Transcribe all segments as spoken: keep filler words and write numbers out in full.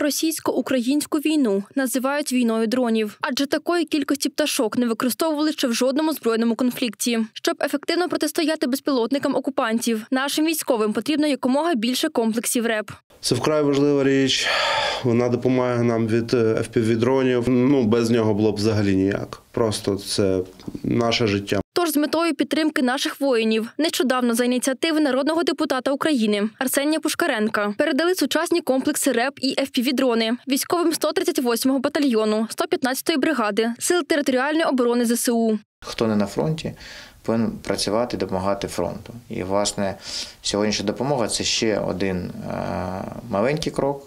Російсько-українську війну називають війною дронів, адже такої кількості пташок не використовували ще в жодному збройному конфлікті. Щоб ефективно протистояти безпілотникам окупантів, нашим військовим потрібно якомога більше комплексів РЕП. Це вкрай важлива річ, вона допомагає нам від еф пі ві-дронів, ну без нього було б взагалі ніяк. Просто це наше життя. Тож з метою підтримки наших воїнів нещодавно за ініціативи народного депутата України Арсенія Пушкаренка передали сучасні комплекси РЕП і еф пі ві-дрони військовим сто тридцять восьмого батальйону сто п'ятнадцятої бригади Сил територіальної оборони зе се у. Хто не на фронті, повинен працювати і допомагати фронту. І, власне, сьогоднішня допомога – це ще один маленький крок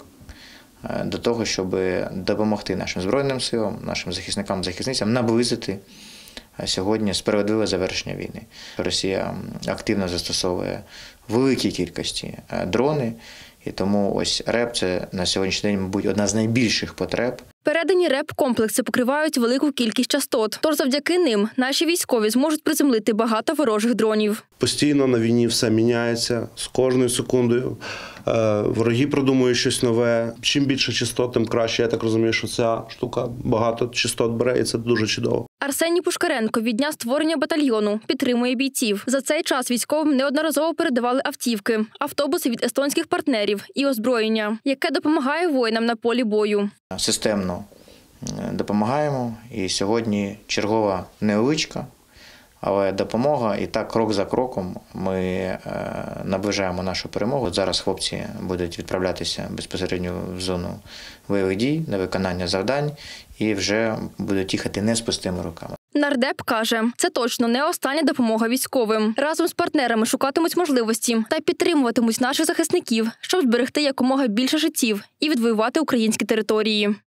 до того, щоб допомогти нашим Збройним силам, нашим захисникам, захисницям наблизити сьогодні справедливе завершення війни. Росія активно застосовує великій кількості дрони, і тому ось РЕП – це на сьогоднішній день, мабуть, одна з найбільших потреб. Передані РЕП-комплекси покривають велику кількість частот, тож завдяки ним наші військові зможуть приземлити багато ворожих дронів. Постійно на війні все міняється, з кожною секундою. Вороги продумують щось нове. Чим більше частот, тим краще. Я так розумію, що ця штука багато частот бере, і це дуже чудово. Арсеній Пушкаренко від дня створення батальйону підтримує бійців. За цей час військовим неодноразово передавали автівки, автобуси від естонських партнерів і озброєння, яке допомагає воїнам на полі бою. Системно допомагаємо, і сьогодні чергова невеличка, але допомога, і так крок за кроком ми наближаємо нашу перемогу. Зараз хлопці будуть відправлятися безпосередньо в зону бойових дій на виконання завдань і вже будуть їхати не з пустими руками. Нардеп каже, це точно не остання допомога військовим. Разом з партнерами шукатимуть можливості та підтримуватимуть наших захисників, щоб зберегти якомога більше життів і відвоювати українські території.